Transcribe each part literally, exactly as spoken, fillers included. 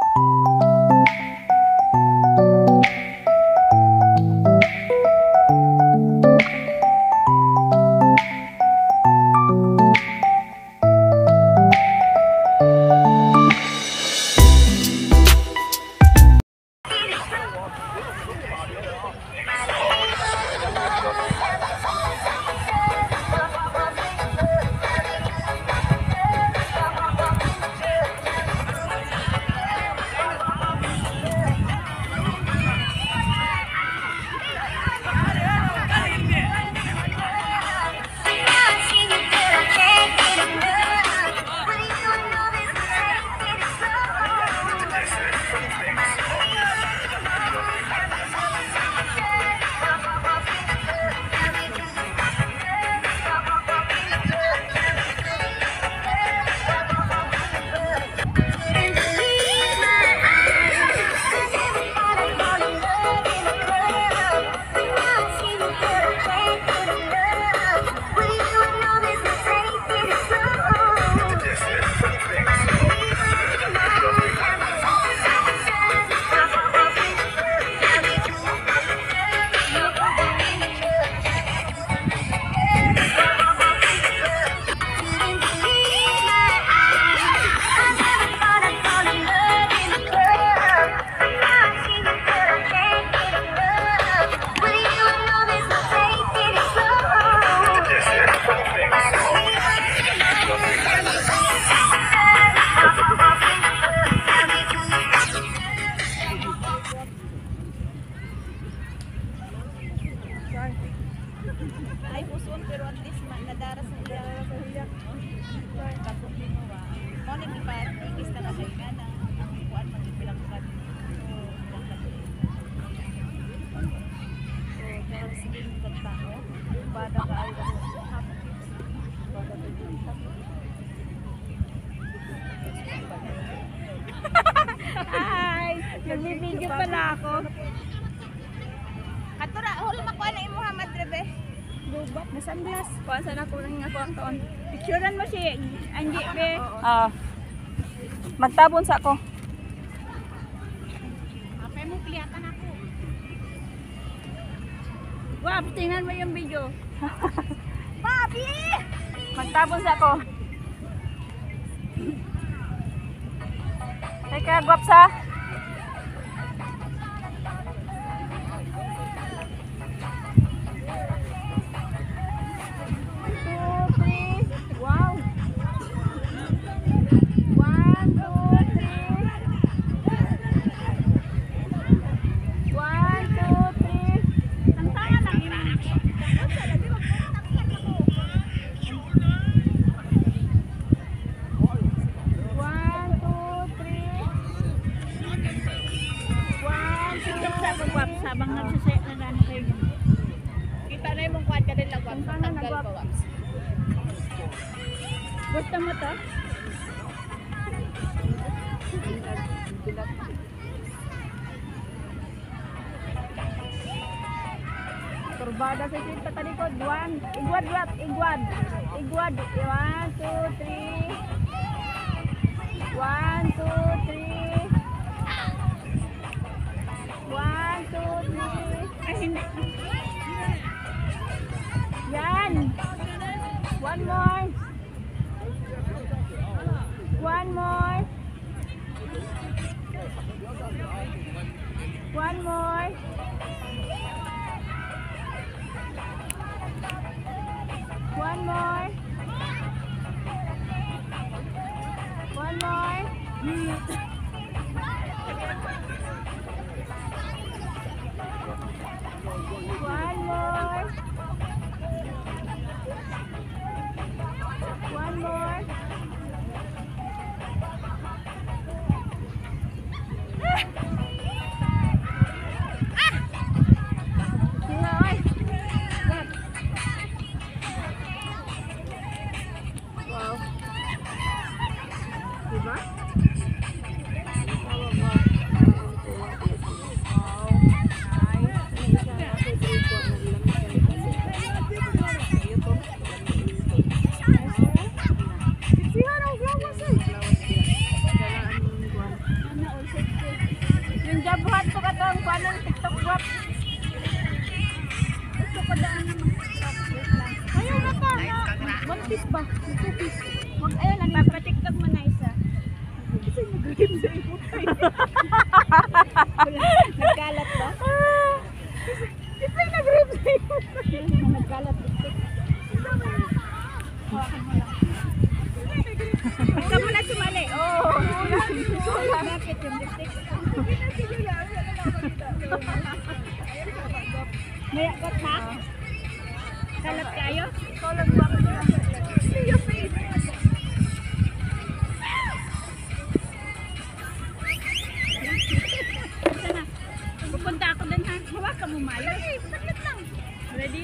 Ay puson pero at least nadaras na ila sa hiya. Tapos ginawa. Mo ni pa ikis na kay kana. Kuan magibilang kad. So, pero sige tata ko. Bada ka ay bada ay, nagbibideo pala ako. Katura, huli makuha na yung Muhammad Rebe. Dubat na sunglass. Kuha sana ko rin ako ang taon. Picturean mo si Angie, be. Ah. Magtabon sa ako. Apay mo, kliyatan ako. Wap, tingnan mo yung video. Papi! Magtabon sa ako. Teka, gwap sa. Habang nagsasaya na lang kayo. Kita na yung kuwan ka din lagwap. Tanggal pa waps. Gusto mo to? Turbada sa cinta tadi ko. One. Igwad, igwad, igwad. Igwad. One, two, three. One, two, three. One, two, three. Ay, hindi. Yan. One more. One more. One more. One more. One more. One more. One more. Wow. Diba? Grip sa imot. Nagkalat ba? Ito yung nag-grip sa imot. Nagkalat. Hawakan mo lang. Ikaw mo na sumali. Oo. Bakit yung lipstick? May akot ha? Kalat kayo? Kalat ba ako lang? See your face. Sana. Pupunta ako dun ha. Hawakan mo mayo. Hey, saglit lang. Ready?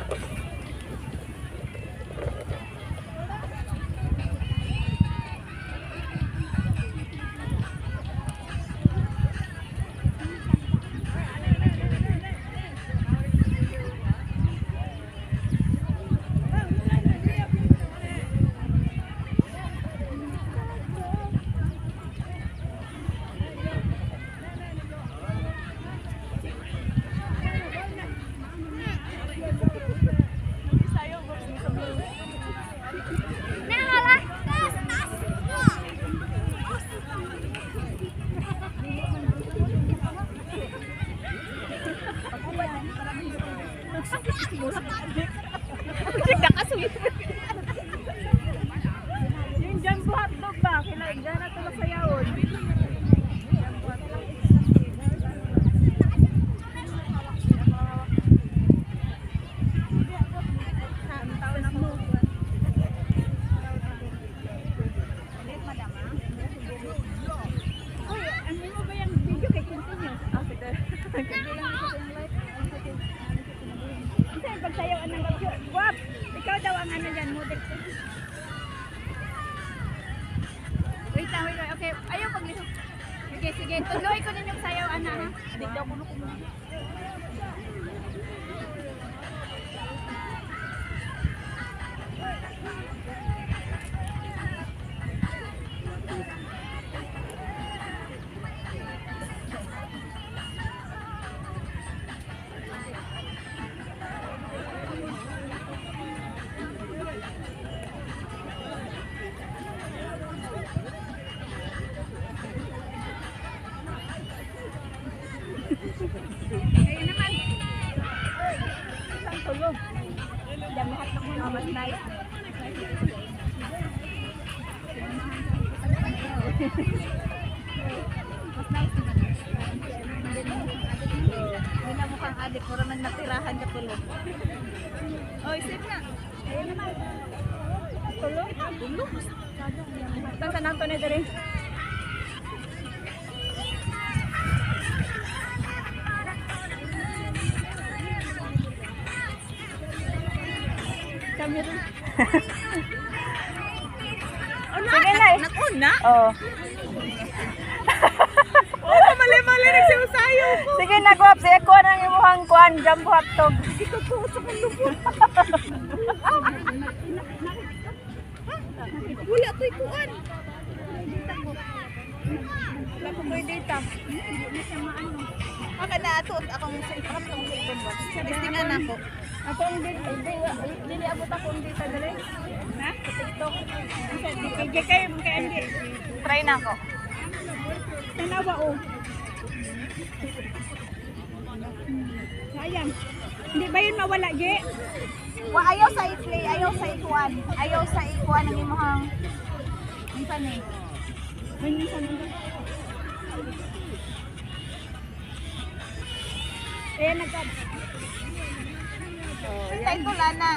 Yung jumbo hotdog ba? Kailangan dyan na ito masayawon. Pagsayawan ng bagyo. Guwap! Ikaw daw ang ano dyan, model ko. Wait lang, wait lang. Okay, ayaw pag lito. Sige, sige. Tuloy ko din yung sayaw, ana ha. Adik daw kuno kuno. Ngayon naman. Isang tulog. Dami hotdog mo na. Mas nice. Mas nice naman. Hindi na mukhang adik. Mura nang natirahan ka tulog. Oy, safe na. Ayun naman. Tulog? Tulog. Saan sa nato na dali? Kami rin. Sige na eh. Nakuna? Oo. Oo, mali-mali rin siya sayo ko. Sige na, Guwap. Sige ko nang imuhang kuhan. Jumbo hotdog. Ikaw ko sa kalubot. Wala to'y kuan. Wala ko may data. Hindi siya maano. Aka na ato akong cellphone akong cellphone box. Testingan ako. Ako ang data. Dili abot ako ang data dali. Na? Sa TikTok. Sige kayo kay Andy. Try na ako. Tanawa o. Sayang. Hindi ba yun mawala, Ge? Wa ayaw sa i-play, ayaw sa ikuan. Ayaw sa ikuan ng imuhang minsan eh. Minsan nandun. Eh, nagkad. Oh, Tay ko lana.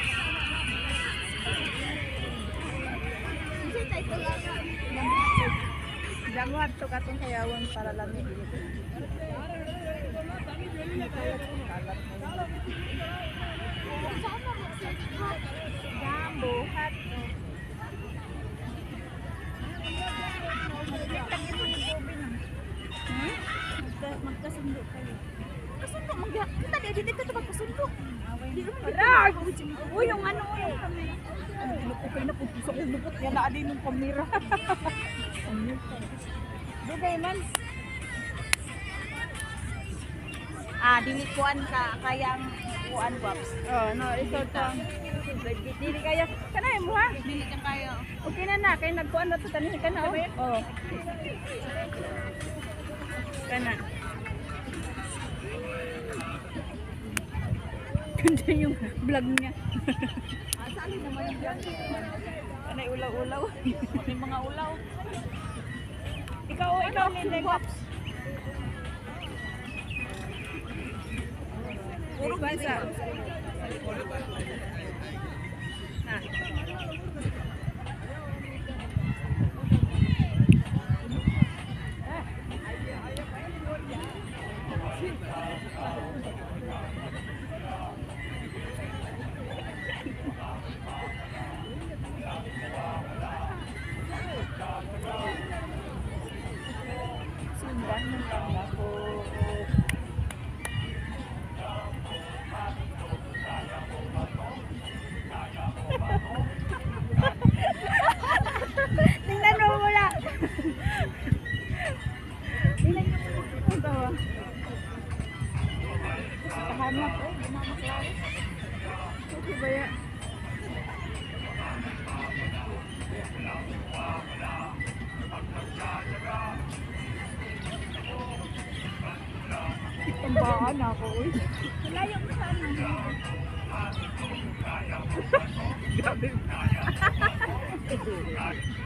Kasi tay ko lana. Jamuhat to katong sayawan para lamig. Jambo, hot. Hmm? Magkasundo kayo. Kasundo, magya. Kita di dito ka magkasundo. Hala! Uy, yung ano, yung kamera. Okay na po, sa ulubot. Yan na din yung kamera. Dugay man. Ah, dili kuan ka kayang kuan Pops. Oh, no, ito to. Dili kaya. Kanay mo ha? Dili ka kayo. Okay na na, kay nagkuan na to tanihin ka na. Oh. Oh. Kana. Ganda yung vlog niya. Asali naman yung vlog. Kanay ulaw-ulaw. May mga ulaw. Ikaw, oh, ikaw, Linda. Puro Bansa. Na. Sundan ng tanda ko. Tingnan mo muna. Tingnan mo muna. Ito ah. Kahanap. Eh, gumamaklas. Okay ba yan? Tambaan ako. Uy. Layo mo sana. Grabe.